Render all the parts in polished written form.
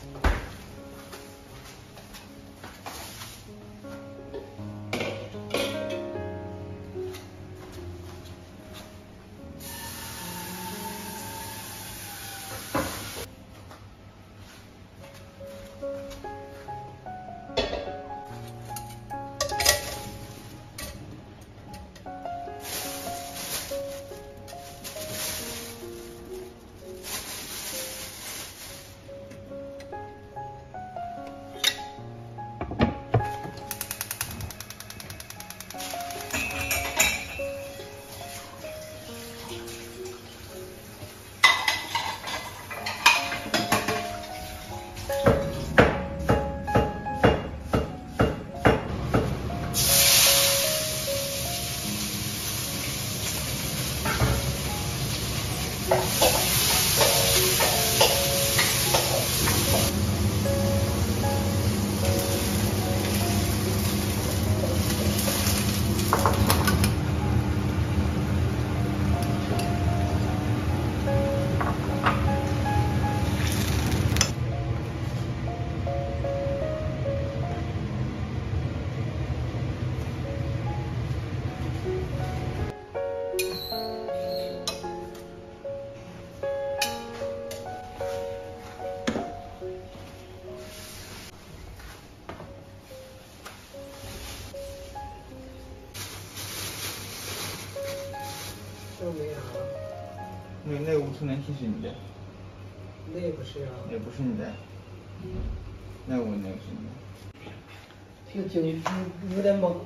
这没啥。 那个无尘电梯是你的？ 那也不是啊。 也不是你的。那个是你的。 这个酒有点猛。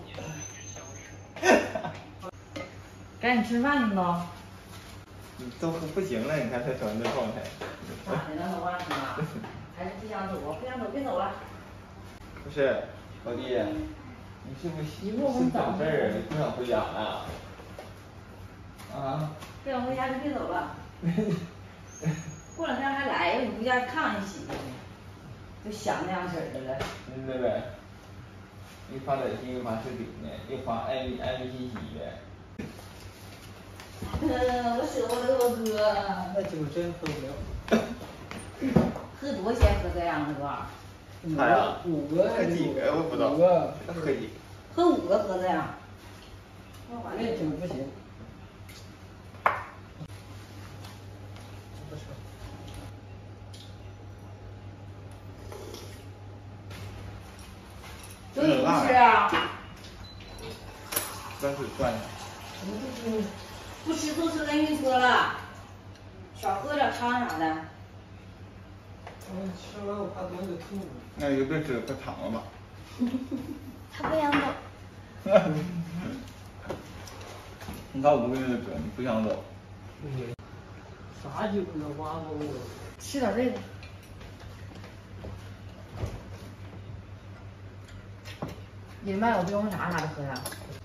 赶紧吃饭去喽！ 你都不行了，你看他整这状态。 咋的了，老万是吧？还是不想走啊？不想走，别走了。 不是，老弟，你是不是整事儿？你不想回家了？啊？ 不想回家就别走了。过两天还来，你回家看看你媳妇呢，就想那样式儿的了。 对呗。又发短信，又发视频的，又发暧昧信息的。 我舍不得我哥。 那酒真喝不了。 喝多先喝这样的吧？ 他呀 5个还是几个我不知道。5 个。 他喝几个？ 喝5个喝这样。 那酒不行。不是。 就你不吃啊？ 酸水涮的。 不吃多吃跟你说了，少喝点汤啥的。 吃完我怕东西吐。 那就别吃，快躺了吧。 他不想走。 你看我不跟你说，你不想走。 啥酒呢？挖沟子。 吃点这个。里面有冰红茶啥的喝呀？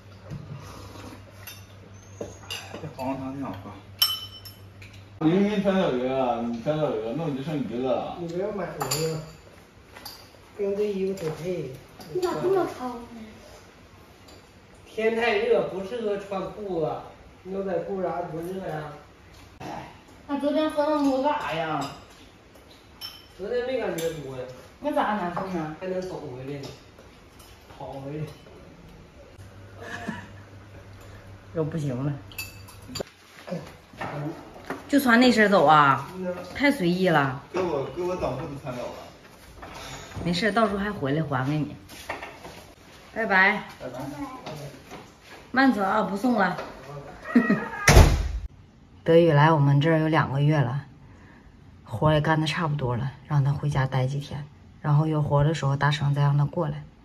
这黄瓜汤挺好喝。明明全有一个，你全有一个，那你就剩一个了。 你不要买一个，跟这衣服挺配。 你咋这么糙呢？ 天太热，不适合穿裤子，牛仔裤啥多热呀。 那昨天喝那么多干啥呀？ 昨天没感觉多呀。 那咋难受呢？ 还能走回来呢，跑回来。 又不行了。就穿那身走啊？太随意了。 给我短裤都穿走了。 没事，到时候还回来还给你。拜拜。 拜拜。 慢走啊，不送了。德宇来我们这儿有2个月了，活也干得差不多了，让他回家待几天，然后有活的时候大成再让他过来。